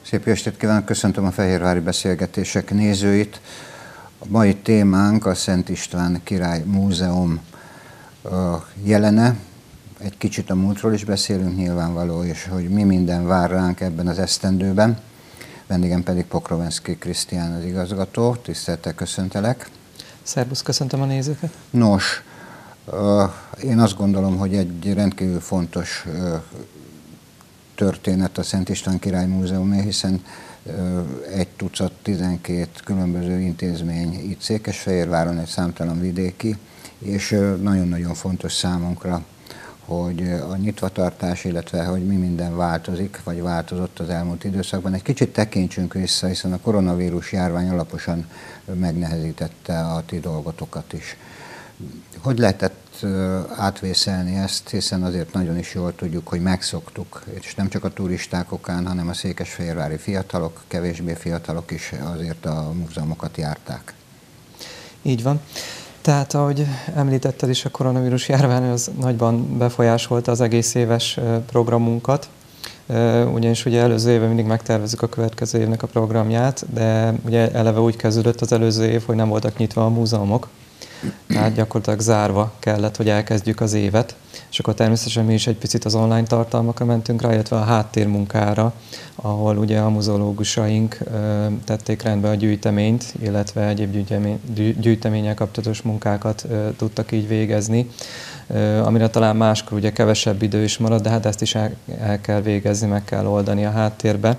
Szép estét kívánok, köszöntöm a Fehérvári Beszélgetések nézőit. A mai témánk a Szent István Király Múzeum jelene. Egy kicsit a múltról is beszélünk nyilvánvaló, és hogy mi minden vár ránk ebben az esztendőben. Vendégem pedig Pokrovenszky Krisztián az igazgató. Tisztelettel köszöntelek. Szerbusz, köszöntöm a nézőket. Nos, én azt gondolom, hogy egy rendkívül fontos történet a Szent István Király Múzeumé, hiszen egy tucat 12 különböző intézmény itt Székesfehérváron, egy számtalan vidéki, és nagyon-nagyon fontos számunkra, hogy a nyitvatartás, illetve hogy mi minden változik, vagy változott az elmúlt időszakban. Egy kicsit tekintsünk vissza, hiszen a koronavírus járvány alaposan megnehezítette a ti dolgotokat is. Hogy lehetett átvészelni ezt, hiszen azért nagyon is jól tudjuk, hogy megszoktuk, és nem csak a turisták okán, hanem a székesfehérvári fiatalok, kevésbé fiatalok is azért a múzeumokat járták. Így van. Tehát, ahogy említetted is, a koronavírus járvány az nagyban befolyásolta az egész éves programunkat. Ugyanis ugye előző évben mindig megtervezzük a következő évnek a programját, de ugye eleve úgy kezdődött az előző év, hogy nem voltak nyitva a múzeumok. Tehát gyakorlatilag zárva kellett, hogy elkezdjük az évet, és akkor természetesen mi is egy picit az online tartalmakra mentünk rá, illetve a háttérmunkára, ahol ugye a muzeológusaink tették rendbe a gyűjteményt, illetve egyéb gyűjteménnyel kapcsolatos munkákat tudtak így végezni, amire talán máskor ugye kevesebb idő is marad, de hát ezt is el kell végezni, meg kell oldani a háttérbe.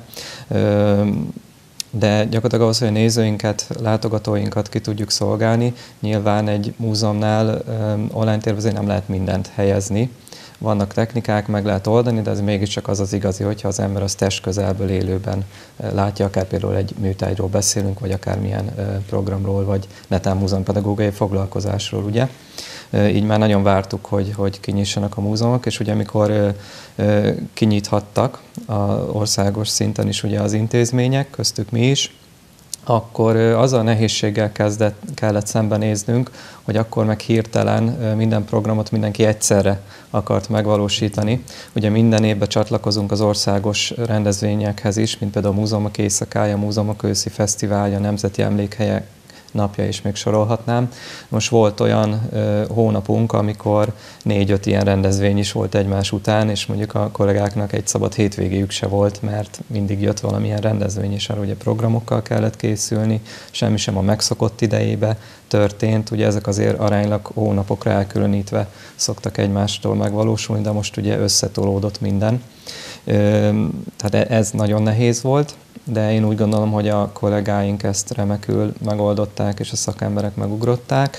De gyakorlatilag ahhoz, hogy a nézőinket, látogatóinkat ki tudjuk szolgálni, nyilván egy múzeumnál online tervezően nem lehet mindent helyezni. Vannak technikák, meg lehet oldani, de ez mégiscsak az az igazi, hogyha az ember azt testközelből élőben látja, akár például egy műtárgyról beszélünk, vagy akármilyen programról, vagy netán múzeumpedagógiai foglalkozásról, ugye. Így már nagyon vártuk, hogy kinyissanak a múzeumok, és ugye amikor kinyithattak országos szinten is ugye az intézmények, köztük mi is, akkor azzal a nehézséggel kellett szembenéznünk, hogy akkor meg hirtelen minden programot mindenki egyszerre akart megvalósítani. Ugye minden évben csatlakozunk az országos rendezvényekhez is, mint például a Múzeumok Éjszakája, a Múzeumok Őszi Fesztiválja, Nemzeti Emlékhelyek napja is még sorolhatnám. Most volt olyan hónapunk, amikor 4-5 ilyen rendezvény is volt egymás után, és mondjuk a kollégáknak egy szabad hétvégéjük se volt, mert mindig jött valamilyen rendezvény, és arra ugye programokkal kellett készülni, semmi sem a megszokott idejébe történt. Ugye ezek azért aránylag hónapokra elkülönítve szoktak egymástól megvalósulni, de most ugye összetolódott minden. Tehát ez nagyon nehéz volt, de én úgy gondolom, hogy a kollégáink ezt remekül megoldották, és a szakemberek megugrották.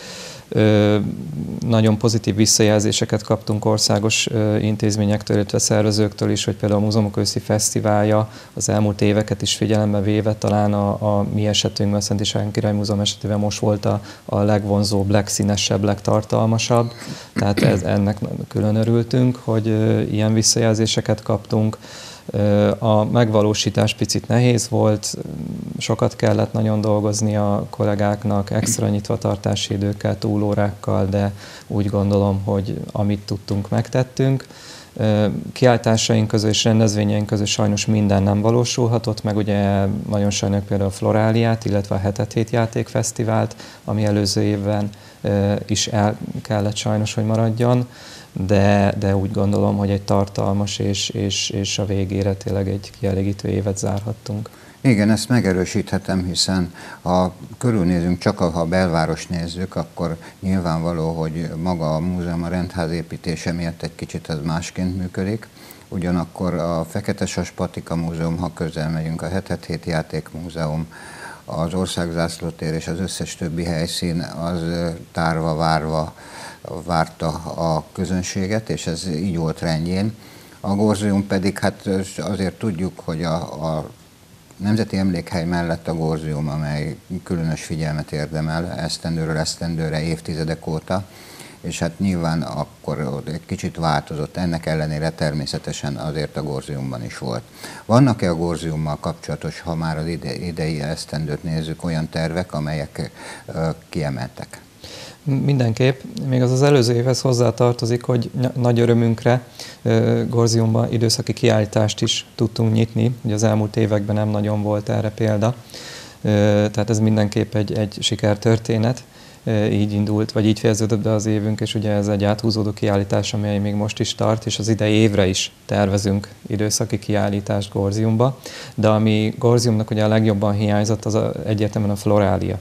Nagyon pozitív visszajelzéseket kaptunk országos intézményektől, illetve szervezőktől is, hogy például a Múzeumok Őszi Fesztiválja az elmúlt éveket is figyelembe véve, talán a mi esetünkben, a Szent István Király Múzeum esetében most volt a legvonzóbb, legszínesebb, legtartalmasabb. Tehát ennek külön örültünk, hogy ilyen visszajelzéseket kaptunk. A megvalósítás picit nehéz volt, sokat kellett nagyon dolgozni a kollégáknak, extra nyitvatartási időkkel, túlórákkal, de úgy gondolom, hogy amit tudtunk, megtettünk. Kiáltásaink közül és rendezvényeink közül sajnos minden nem valósulhatott, meg ugye nagyon sajnáljuk például a Floráliát, illetve a Hetet Hét Játékfesztivált, ami előző évben is el kellett sajnos, hogy maradjon. De úgy gondolom, hogy egy tartalmas és a végére tényleg egy kielégítő évet zárhattunk. Igen, ezt megerősíthetem, hiszen ha körülnézünk, csak ha a belváros nézzük, akkor nyilvánvaló, hogy maga a múzeum, a rendház építése miatt egy kicsit ez másként működik. Ugyanakkor a Feketesas Patika Múzeum, ha közel megyünk, a Hetet Hét Játékmúzeum, az Országzászlótér és az összes többi helyszín az tárva, várva várta a közönséget, és ez így volt rendjén. A Gorzium pedig, hát azért tudjuk, hogy a Nemzeti Emlékhely mellett a Gorzium, amely különös figyelmet érdemel esztendőről esztendőre, évtizedek óta, és hát nyilván akkor egy kicsit változott, ennek ellenére természetesen azért a Gorziumban is volt. Vannak-e a Gorziummal kapcsolatos, ha már az idei esztendőt nézzük, olyan tervek, amelyek kiemeltek? Mindenképp. Még az előző évhez hozzátartozik, hogy nagy örömünkre Gorziumban időszaki kiállítást is tudtunk nyitni. Ugye az elmúlt években nem nagyon volt erre példa. Tehát ez mindenképp egy sikertörténet. Így indult, vagy így fejeződött be az évünk, és ugye ez egy áthúzódó kiállítás, amely még most is tart, és az idei évre is tervezünk időszaki kiállítást Gorziumba. De ami Gorziumnak ugye a legjobban hiányzott, az egyértelműen a florália.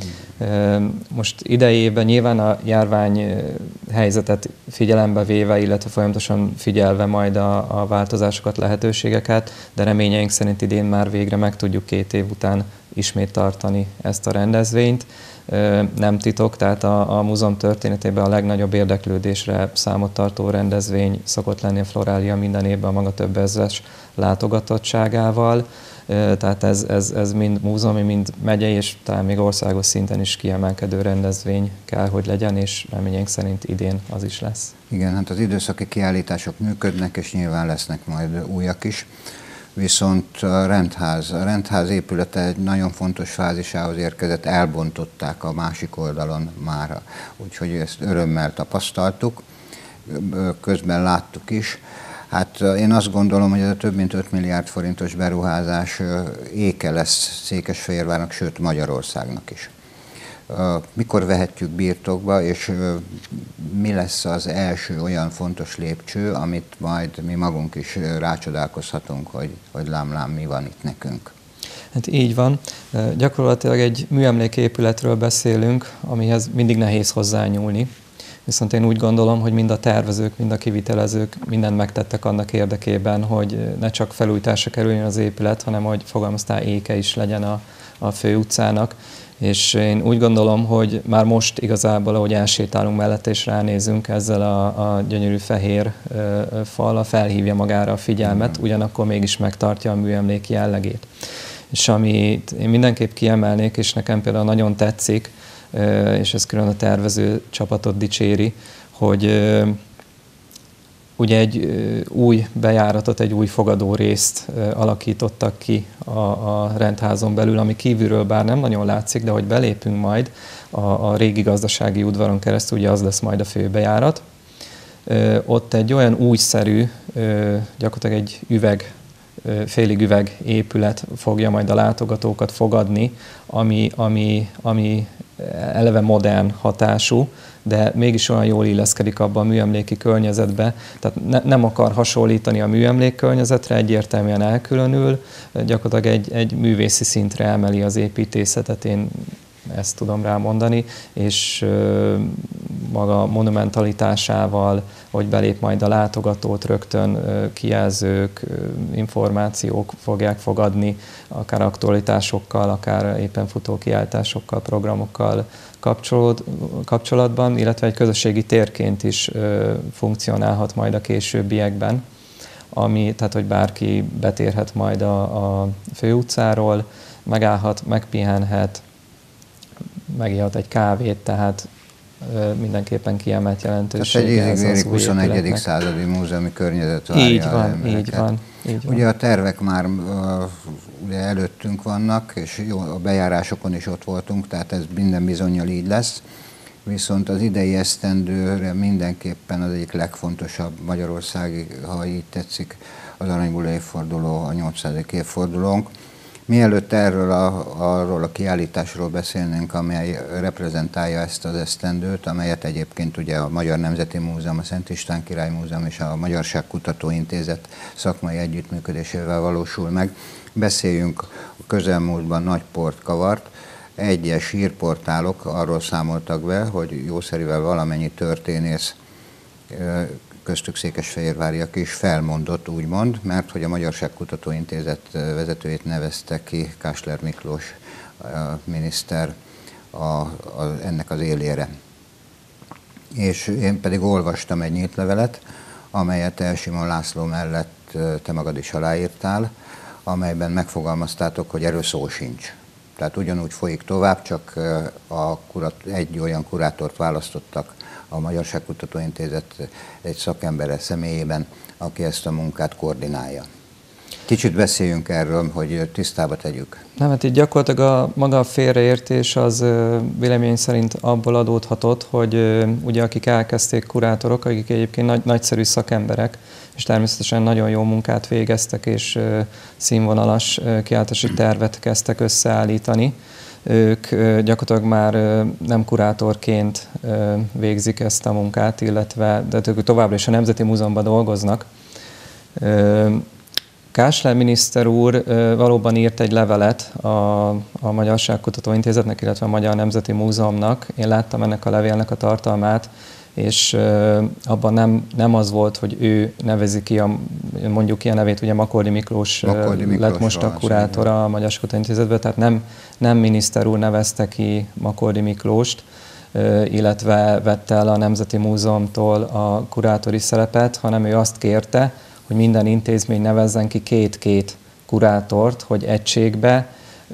Most idei évben nyilván a járvány helyzetet figyelembe véve, illetve folyamatosan figyelve majd a változásokat, lehetőségeket, de reményeink szerint idén már végre meg tudjuk 2 év után ismét tartani ezt a rendezvényt. Nem titok, tehát a múzeum történetében a legnagyobb érdeklődésre számot tartó rendezvény szokott lenni a Florália minden évben a maga több ezres látogatottságával. Tehát ez mind múzeumi, mind megyei, és talán még országos szinten is kiemelkedő rendezvény kell, hogy legyen, és reményénk szerint idén az is lesz. Igen, hát az időszaki kiállítások működnek, és nyilván lesznek majd újak is. Viszont a rendház épülete egy nagyon fontos fázisához érkezett, elbontották a másik oldalon már, úgyhogy ezt örömmel tapasztaltuk, közben láttuk is. Hát én azt gondolom, hogy ez a több mint 5 milliárd forintos beruházás éke lesz Székesfehérvárnak, sőt Magyarországnak is. Mikor vehetjük birtokba, és mi lesz az első olyan fontos lépcső, amit majd mi magunk is rácsodálkozhatunk, hogy lám-lám, mi van itt nekünk. Hát így van. Gyakorlatilag egy műemléképületről beszélünk, amihez mindig nehéz hozzányúlni. Viszont én úgy gondolom, hogy mind a tervezők, mind a kivitelezők mindent megtettek annak érdekében, hogy ne csak felújításra kerüljön az épület, hanem hogy fogalmaztál éke is legyen a főutcának. És én úgy gondolom, hogy már most igazából, ahogy elsétálunk mellette és ránézünk, ezzel a gyönyörű fehér fal felhívja magára a figyelmet, ugyanakkor mégis megtartja a műemlék jellegét. És amit én mindenképp kiemelnék, és nekem például nagyon tetszik, és ez külön a tervező csapatot dicséri, hogy ugye egy új bejáratot, egy új fogadórészt alakítottak ki a rendházon belül, ami kívülről bár nem nagyon látszik, de hogy belépünk majd a régi gazdasági udvaron keresztül, ugye az lesz majd a főbejárat. Ott egy olyan újszerű, gyakorlatilag egy félig üveg épület fogja majd a látogatókat fogadni, ami eleve modern hatású, de mégis olyan jól illeszkedik abba a műemléki környezetbe. Tehát nem akar hasonlítani a műemlék környezetre, egyértelműen elkülönül, gyakorlatilag egy művészi szintre emeli az építészetet, én ezt tudom rámondani, és maga monumentalitásával, hogy belép majd a látogatót, rögtön kijelzők, információk fogják fogadni, akár aktualitásokkal, akár éppen futó kiállításokkal, programokkal kapcsolatban, illetve egy közösségi térként is funkcionálhat majd a későbbiekben, tehát hogy bárki betérhet majd a főutcáról, megállhat, megpihenhet, megihat egy kávét, tehát mindenképpen kiemelt jelentősége. Tehát egy 21. századi múzeumi környezet várja így van, az embereket. Így van. Ugye a tervek már ugye előttünk vannak, és jó, a bejárásokon is ott voltunk, tehát ez minden bizonnyal így lesz. Viszont az idei esztendőre mindenképpen az egyik legfontosabb magyarországi, ha így tetszik, az Aranybulla évforduló, a 800. évfordulónk. Mielőtt arról a kiállításról beszélnénk, amely reprezentálja ezt az esztendőt, amelyet egyébként ugye a Magyar Nemzeti Múzeum, a Szent István Király Múzeum és a Magyarság Kutatóintézet szakmai együttműködésével valósul meg, beszéljünk a közelmúltban nagy port kavart. Egyes hírportálok arról számoltak be, hogy jószerivel valamennyi történész, köztük székesfehérváriak is felmondott, úgymond, mert hogy a Magyarság Kutatóintézet vezetőjét nevezte ki Kásler Miklós miniszter ennek az élére. És én pedig olvastam egy nyíltlevelet, amelyet Elsimon László mellett te magad is aláírtál, amelyben megfogalmaztátok, hogy erről szó sincs. Tehát ugyanúgy folyik tovább, csak egy olyan kurátort választottak a Magyarság Kutatóintézet egy szakembere személyében, aki ezt a munkát koordinálja. Kicsit beszéljünk erről, hogy tisztába tegyük. Nem, hát így gyakorlatilag maga a félreértés az vélemény szerint abból adódhatott, hogy ugye akik elkezdték kurátorok, akik egyébként nagyszerű szakemberek, és természetesen nagyon jó munkát végeztek, és színvonalas kiáltási tervet kezdtek összeállítani. Ők gyakorlatilag már nem kurátorként végzik ezt a munkát, illetve de ők továbbra is a Nemzeti Múzeumban dolgoznak. Kásler miniszter úr valóban írt egy levelet a Magyarságkutató Intézetnek, illetve a Magyar Nemzeti Múzeumnak. Én láttam ennek a levélnek a tartalmát, és abban nem az volt, hogy ő nevezi ki mondjuk ki a nevét, ugye Makordi Miklós lett most a kurátora a Magyarságkutató Intézetben, tehát nem miniszter úr nevezte ki Makordi Miklóst, illetve vette el a Nemzeti Múzeumtól a kurátori szerepet, hanem ő azt kérte, hogy minden intézmény nevezzen ki két-két kurátort, hogy egységbe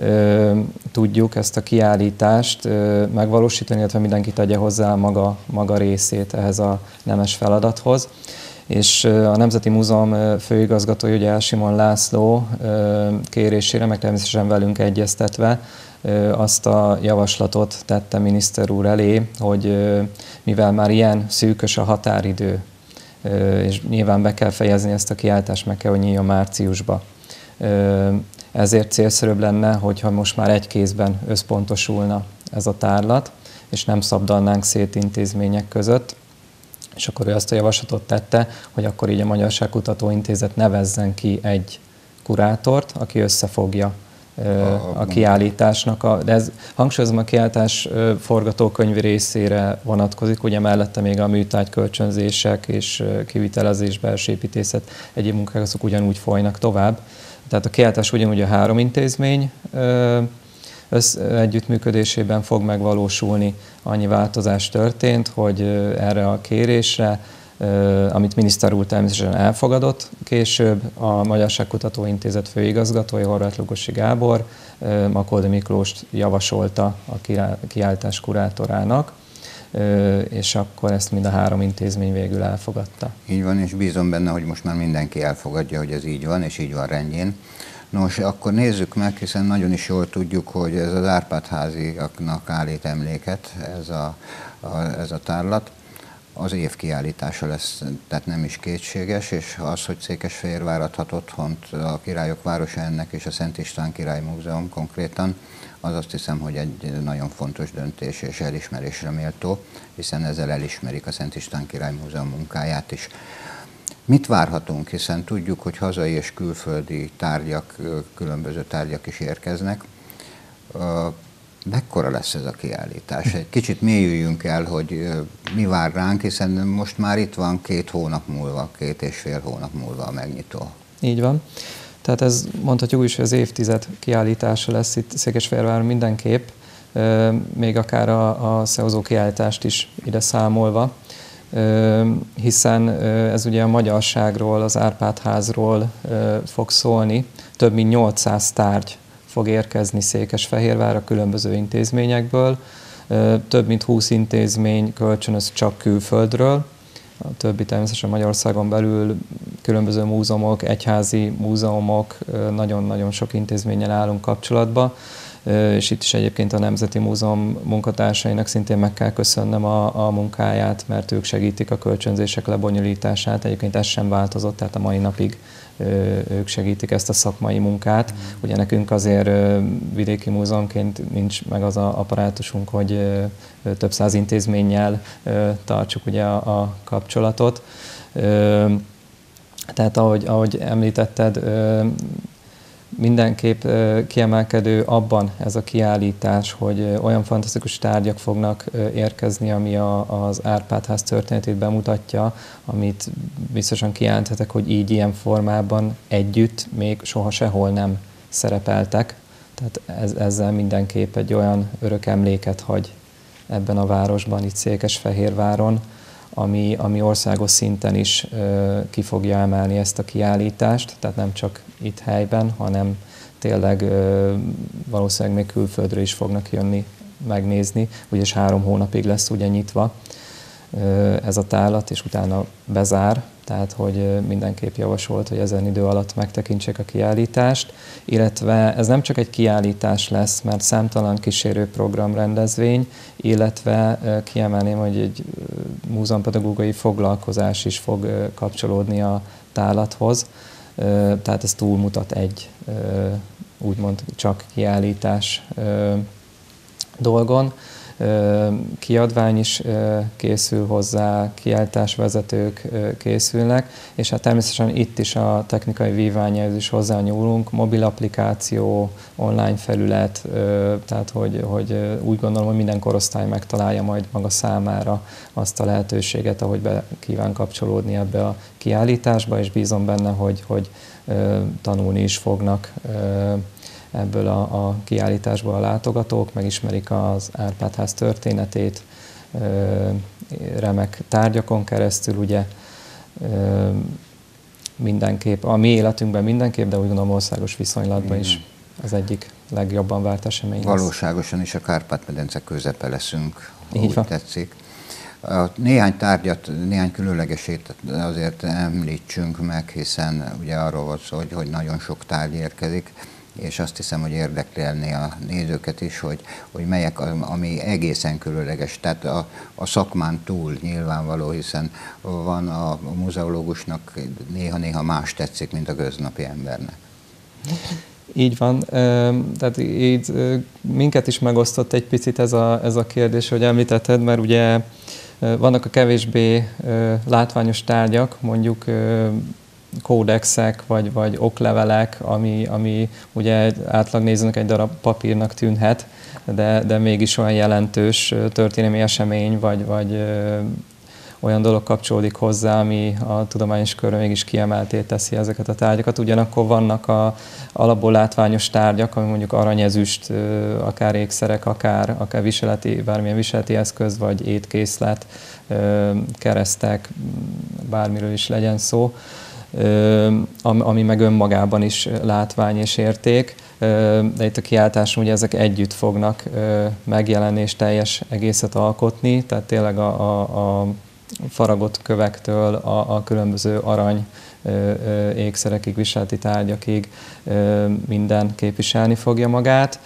tudjuk ezt a kiállítást megvalósítani, illetve mindenki tegye hozzá maga részét ehhez a nemes feladathoz. És a Nemzeti Múzeum főigazgatója, ugye Elsimon László kérésére, meg természetesen velünk egyeztetve, azt a javaslatot tette miniszter úr elé, hogy mivel már ilyen szűkös a határidő, és nyilván be kell fejezni ezt a kiállítást, meg kell, hogy nyíljon márciusba. Ezért célszerűbb lenne, hogyha most már egy kézben összpontosulna ez a tárlat, és nem szabdalnánk szét intézmények között. És akkor ő azt a javaslatot tette, hogy akkor így a Magyarságkutató Intézet nevezzen ki egy kurátort, aki összefogja a kiállításnak. De ez hangsúlyozom, a kiállítás forgatókönyvi részére vonatkozik, ugye mellette még a műtárgykölcsönzések és kivitelezés, belső építészet, egyéb munkák azok ugyanúgy folynak tovább. Tehát a kiállítás ugyanúgy a három intézmény együttműködésében fog megvalósulni. Annyi változás történt, hogy erre a kérésre, amit miniszter úr természetesen elfogadott később, a Magyarságkutató Intézet főigazgatója, Horváth Lugosi Gábor, Makordi Miklóst javasolta a kiállítás kurátorának, és akkor ezt mind a három intézmény végül elfogadta. Így van, és bízom benne, hogy most már mindenki elfogadja, hogy ez így van, és így van rendjén. Nos, akkor nézzük meg, hiszen nagyon is jól tudjuk, hogy ez az Árpád-háziaknak állít emléket, ez a tárlat. Az év kiállítása lesz, tehát nem is kétséges, és az, hogy Székesfehérvár adhat otthont a Királyok Városa ennek és a Szent István Király Múzeum konkrétan, az azt hiszem, hogy egy nagyon fontos döntés és elismerésre méltó, hiszen ezzel elismerik a Szent István Király Múzeum munkáját is. Mit várhatunk, hiszen tudjuk, hogy hazai és külföldi tárgyak, különböző tárgyak is érkeznek. Mekkora lesz ez a kiállítás? Egy kicsit mélyüljünk el, hogy mi vár ránk, hiszen most már itt van 2 hónap múlva, 2,5 hónap múlva a megnyitó. Így van. Tehát ez mondhatjuk is, hogy az évtized kiállítása lesz itt Székesfehérváron mindenképp, még akár a Szeózó kiállítást is ide számolva, hiszen ez ugye a magyarságról, az Árpád-házról fog szólni. Több mint 800 tárgy fog érkezni Székesfehérvárra különböző intézményekből. Több mint 20 intézmény kölcsönöz csak külföldről. A többi természetesen Magyarországon belül különböző múzeumok, egyházi múzeumok, nagyon-nagyon sok intézménnyel állunk kapcsolatba. És itt is egyébként a Nemzeti Múzeum munkatársainak szintén meg kell köszönnöm a munkáját, mert ők segítik a kölcsönzések lebonyolítását. Egyébként ez sem változott, tehát a mai napig ők segítik ezt a szakmai munkát. Ugye nekünk azért vidéki múzeumként nincs meg az a apparátusunk, hogy több száz intézménnyel tartsuk ugye a kapcsolatot. Tehát ahogy említetted, mindenképp kiemelkedő abban ez a kiállítás, hogy olyan fantasztikus tárgyak fognak érkezni, ami az Árpád-ház történetét bemutatja, amit biztosan kijelenthetek, hogy így ilyen formában együtt még soha sehol nem szerepeltek. Tehát ezzel mindenképp egy olyan örök emléket hagy ebben a városban, itt Székesfehérváron, ami országos szinten is ki fogja emelni ezt a kiállítást, tehát nem csak itt helyben, hanem tényleg valószínűleg még külföldről is fognak jönni megnézni, úgyis 3 hónapig lesz ugye nyitva ez a tárlat, és utána bezár, tehát hogy mindenképp javasolt, hogy ezen idő alatt megtekintsék a kiállítást, illetve ez nem csak egy kiállítás lesz, mert számtalan kísérőprogram rendezvény, illetve kiemelném, hogy egy múzeumpedagógiai foglalkozás is fog kapcsolódni a tárlathoz, tehát ez túlmutat egy úgymond csak kiállítás dolgon. Kiadvány is készül hozzá, kiállításvezetők készülnek, és hát természetesen itt is a technikai vívmányhoz is hozzányúlunk, mobil applikáció, online felület, tehát hogy úgy gondolom, hogy minden korosztály megtalálja majd maga számára azt a lehetőséget, ahogy be kíván kapcsolódni ebbe a kiállításba, és bízom benne, hogy tanulni is fognak ebből a kiállításból a látogatók, megismerik az Árpád-ház történetét, remek tárgyakon keresztül, ugye mindenképp, a mi életünkben mindenképp, de úgy gondolom országos viszonylatban is az egyik legjobban várt esemény. Valóságosan is a Kárpát-medence közepe leszünk, ha így úgy van. tetszik. Néhány tárgyat, néhány különlegesét azért említsünk meg, hiszen ugye arról volt szó, hogy nagyon sok tárgy érkezik, és azt hiszem, hogy érdekelni a nézőket is, hogy melyek, ami egészen különleges. Tehát a szakmán túl nyilvánvaló, hiszen van a muzeológusnak néha-néha más tetszik, mint a köznapi embernek. Így van. Tehát így minket is megosztott egy picit ez a kérdés, hogy említetted, mert ugye vannak a kevésbé látványos tárgyak, mondjuk kódexek, vagy oklevelek, ami ugye átlagnézőnek egy darab papírnak tűnhet, de mégis olyan jelentős történelmi esemény, vagy olyan dolog kapcsolódik hozzá, ami a tudományos körön mégis kiemelté teszi ezeket a tárgyakat. Ugyanakkor vannak alapból látványos tárgyak, ami mondjuk aranyezüst, akár ékszerek, akár bármilyen viseleti eszköz, vagy étkészlet, keresztek, bármiről is legyen szó, ami meg önmagában is látvány és érték, de itt a kiállításon ugye ezek együtt fognak megjelenni és teljes egészet alkotni, tehát tényleg a faragott kövektől a különböző arany ékszerekig, viseleti tárgyakig minden képviselni fogja magát.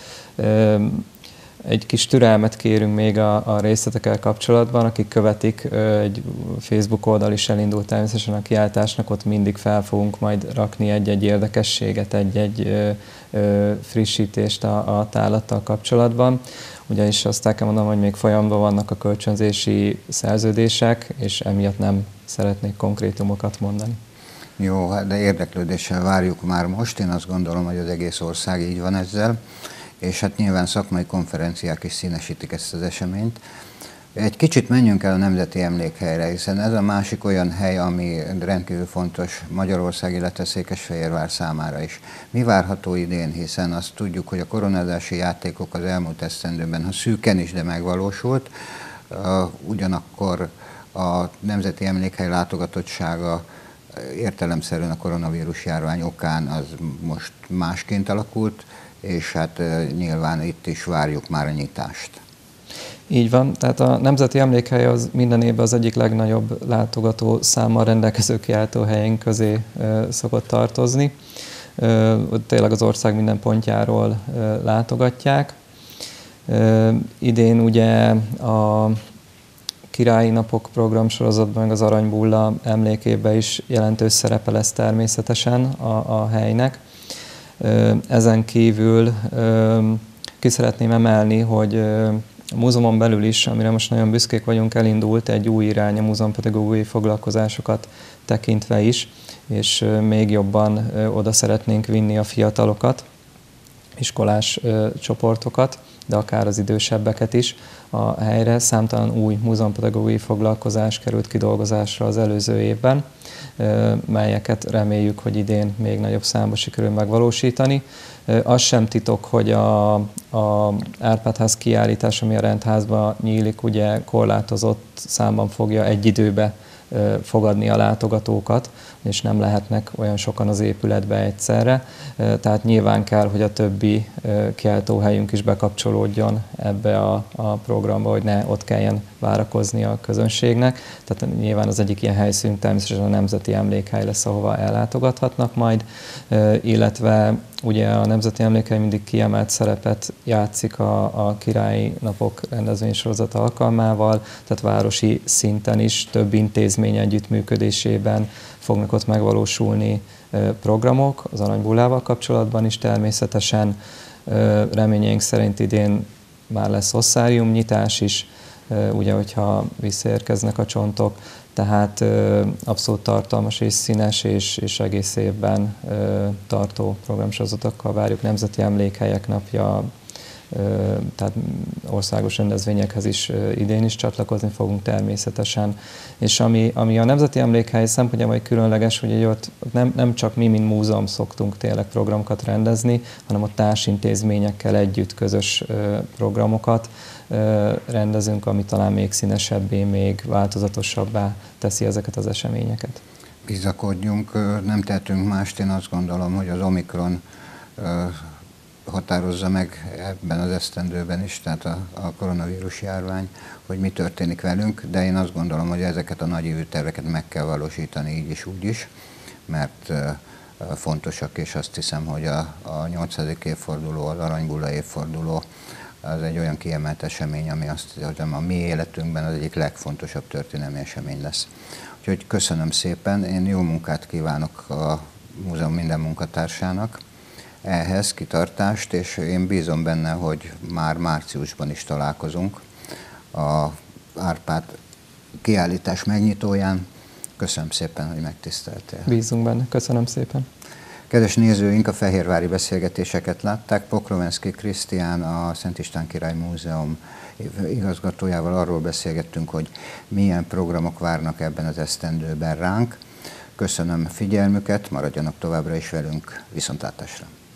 Egy kis türelmet kérünk még a részletekkel kapcsolatban, akik követik, egy Facebook oldal is elindult természetesen a kiállításnak, ott mindig fel fogunk majd rakni egy-egy érdekességet, egy frissítést a tárlattal kapcsolatban. Ugyanis azt el kell mondanom, hogy még folyamban vannak a kölcsönzési szerződések, és emiatt nem szeretnék konkrétumokat mondani. Jó, de érdeklődéssel várjuk már most. Én azt gondolom, hogy az egész ország így van ezzel, és hát nyilván szakmai konferenciák is színesítik ezt az eseményt. Egy kicsit menjünk el a Nemzeti Emlékhelyre, hiszen ez a másik olyan hely, ami rendkívül fontos Magyarország, illetve Székesfehérvár számára is. Mi várható idén, hiszen azt tudjuk, hogy a koronázási játékok az elmúlt esztendőben, ha szűken is, de megvalósult, ugyanakkor a Nemzeti Emlékhely látogatottsága értelemszerűen a koronavírus járvány okán az most másként alakult, és hát nyilván itt is várjuk már a nyitást. Így van, tehát a Nemzeti Emlékhely az minden évben az egyik legnagyobb látogató számmal rendelkező kiállítóhelyeink közé szokott tartozni. Tényleg az ország minden pontjáról látogatják. Idén ugye a Királyi Napok programsorozatban, meg az Aranybulla emlékében is jelentős szerepe lesz természetesen a helynek. Ezen kívül ki szeretném emelni, hogy a múzeumon belül is, amire most nagyon büszkék vagyunk, elindult egy új irány a múzeumpedagógiai foglalkozásokat tekintve is, és még jobban oda szeretnénk vinni a fiatalokat, iskolás csoportokat, de akár az idősebbeket is a helyre. Számtalan új múzeumpedagógiai foglalkozás került kidolgozásra az előző évben, melyeket reméljük, hogy idén még nagyobb számba sikerül megvalósítani. Az sem titok, hogy a Árpád-ház kiállítás, ami a rendházban nyílik, ugye korlátozott számban fogja egy időbe fogadni a látogatókat, és nem lehetnek olyan sokan az épületbe egyszerre. Tehát nyilván kell, hogy a többi kiáltóhelyünk is bekapcsolódjon ebbe a programba, hogy ne ott kelljen várakozni a közönségnek. Tehát nyilván az egyik ilyen helyszínünk természetesen a Nemzeti Emlékhely lesz, ahova ellátogathatnak majd, illetve ugye a Nemzeti Emlékhely mindig kiemelt szerepet játszik a Királyi Napok rendezvénysorozat alkalmával, tehát városi szinten is több intézmény együttműködésében fognak ott megvalósulni programok, az Aranybullával kapcsolatban is természetesen. Reményeink szerint idén már lesz osszáriumnyitás is, ugye, hogyha visszaérkeznek a csontok, tehát abszolút tartalmas és színes és egész évben tartó programsorozatokkal várjuk. Nemzeti Emlékhelyek Napja, tehát országos rendezvényekhez is idén is csatlakozni fogunk természetesen. És ami a Nemzeti Emlékhely szempontjából különleges, hogy ott nem csak mi, mint múzeum szoktunk tényleg programokat rendezni, hanem ott társintézményekkel együtt közös programokat rendezünk, ami talán még színesebbé, még változatosabbá teszi ezeket az eseményeket. Bizakodjunk, nem tehetünk mást, én azt gondolom, hogy az Omikron határozza meg ebben az esztendőben is, tehát a koronavírus járvány, hogy mi történik velünk, de én azt gondolom, hogy ezeket a nagyívű terveket meg kell valósítani így is, úgy is, mert fontosak, és azt hiszem, hogy a 8. évforduló, az Aranybulla évforduló, az egy olyan kiemelt esemény, ami azt hiszem, a mi életünkben az egyik legfontosabb történelmi esemény lesz. Úgyhogy köszönöm szépen, én jó munkát kívánok a múzeum minden munkatársának, ehhez kitartást, és én bízom benne, hogy már márciusban is találkozunk a Árpád kiállítás megnyitóján. Köszönöm szépen, hogy megtiszteltél. Bízunk benne, köszönöm szépen. Kedves nézőink, a fehérvári beszélgetéseket látták. Pokrovenszky Krisztián, a Szent István Király Múzeum igazgatójával arról beszélgettünk, hogy milyen programok várnak ebben az esztendőben ránk. Köszönöm figyelmüket, maradjanak továbbra is velünk, viszontlátásra!